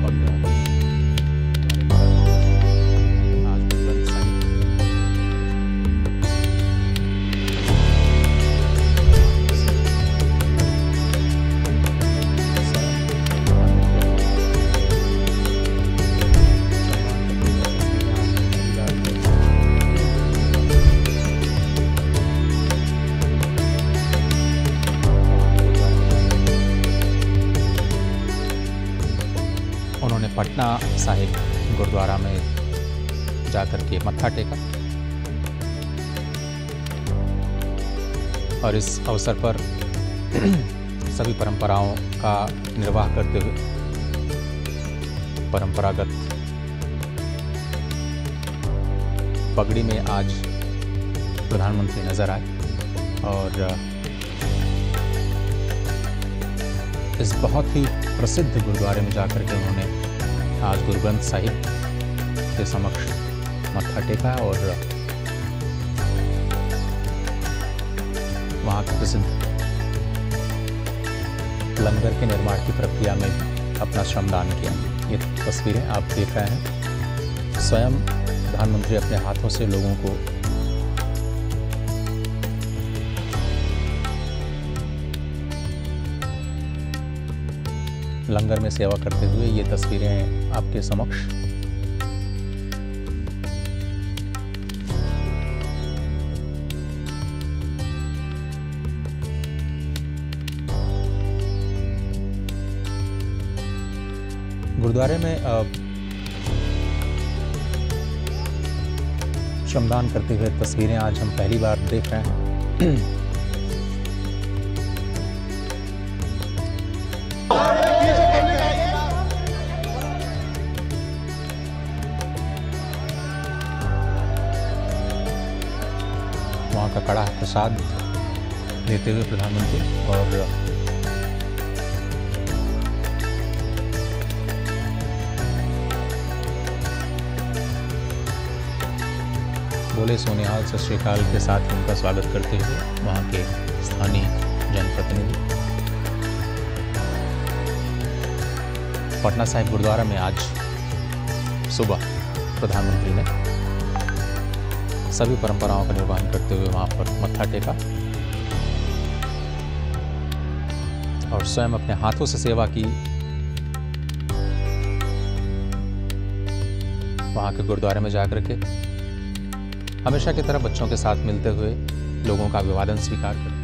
उन्होंने पटना साहिब गुरुद्वारा में जाकर के मत्था टेका और इस अवसर पर सभी परंपराओं का निर्वाह करते हुए परंपरागत पगड़ी में आज प्रधानमंत्री नजर आए और इस बहुत ही प्रसिद्ध गुरुद्वारे में जाकर के उन्होंने आज गुरु ग्रंथ साहिब के समक्ष मत्था टेका और वहाँ के प्रसिद्ध लंगर के निर्माण की प्रक्रिया में अपना श्रमदान किया। ये तस्वीरें आप देख रहे हैं। स्वयं प्रधानमंत्री अपने हाथों से लोगों को लंगर में सेवा करते हुए ये तस्वीरें आपके समक्ष। गुरुद्वारे में श्रमदान करते हुए तस्वीरें आज हम पहली बार देख रहे हैं। वहाँ का कड़ा प्रसाद देते हुए प्रधानमंत्री और बोले सोनिहाल सत श्री अकाल के साथ उनका स्वागत करते हुए वहाँ के स्थानीय जनप्रतिनिधि। पटना साहिब गुरुद्वारा में आज सुबह प्रधानमंत्री ने सभी परंपराओं का निर्वहन करते हुए वहाँ पर मत्था टेका और स्वयं अपने हाथों से सेवा की। वहाँ के गुरुद्वारे में जाकर के हमेशा की तरह बच्चों के साथ मिलते हुए लोगों का अभिवादन स्वीकार करते